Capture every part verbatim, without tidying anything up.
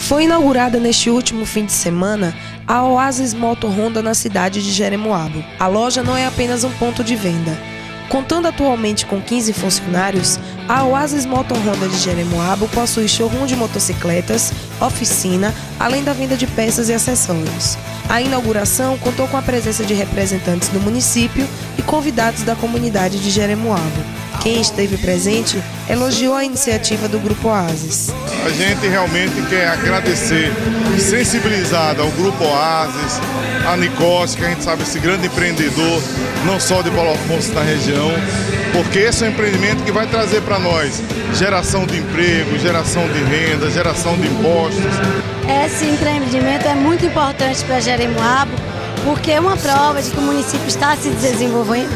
Foi inaugurada neste último fim de semana a Oasis Motor Honda na cidade de Jeremoabo. A loja não é apenas um ponto de venda. Contando atualmente com quinze funcionários, a Oasis Motor Honda de Jeremoabo possui showroom de motocicletas, oficina, além da venda de peças e acessórios. A inauguração contou com a presença de representantes do município e convidados da comunidade de Jeremoabo. Quem esteve presente elogiou a iniciativa do Grupo Oasis. A gente realmente quer agradecer e sensibilizar ao Grupo Oasis, a Nicoste, que a gente sabe esse grande empreendedor, não só de Paulo Afonso na região, porque esse é um empreendimento que vai trazer para nós geração de emprego, geração de renda, geração de impostos. Esse empreendimento é muito importante para Jeremoabo, porque é uma prova de que o município está se desenvolvendo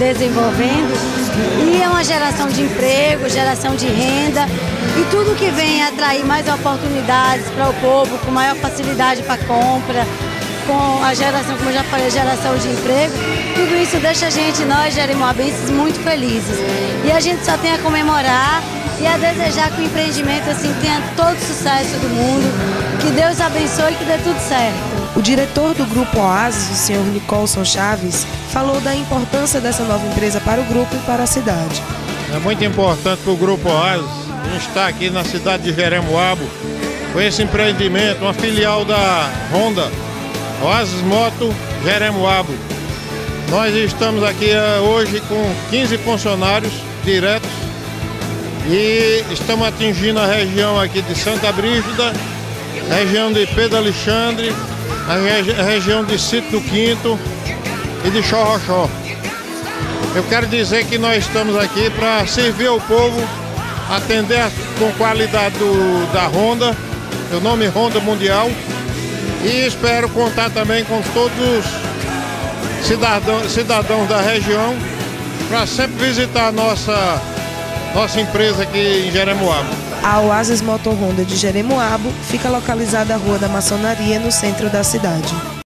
e é uma geração de emprego, geração de renda e tudo que vem atrair mais oportunidades para o povo, com maior facilidade para compra, com a geração, como eu já falei, geração de emprego, tudo isso deixa a gente, nós jeremoabenses, muito felizes. E a gente só tem a comemorar e a desejar que o empreendimento assim tenha todo o sucesso do mundo, que Deus abençoe e que dê tudo certo. O diretor do Grupo Oasis, o senhor Nicolson Chaves, falou da importância dessa nova empresa para o grupo e para a cidade. É muito importante para o Grupo Oasis estar aqui na cidade de Jeremoabo com esse empreendimento, uma filial da Honda, Oasis Moto Jeremoabo. Nós estamos aqui hoje com quinze funcionários diretos e estamos atingindo a região aqui de Santa Brígida, região de Pedro Alexandre, a regi região de Sítio do Quinto e de Xorroxó. Eu quero dizer que nós estamos aqui para servir ao povo, atender com qualidade do, da Honda, o nome Honda Mundial, e espero contar também com todos os cidadãos, cidadãos da região para sempre visitar a nossa, nossa empresa aqui em Jeremoabo. A Oasis Motor Honda de Jeremoabo fica localizada na Rua da Maçonaria, no centro da cidade.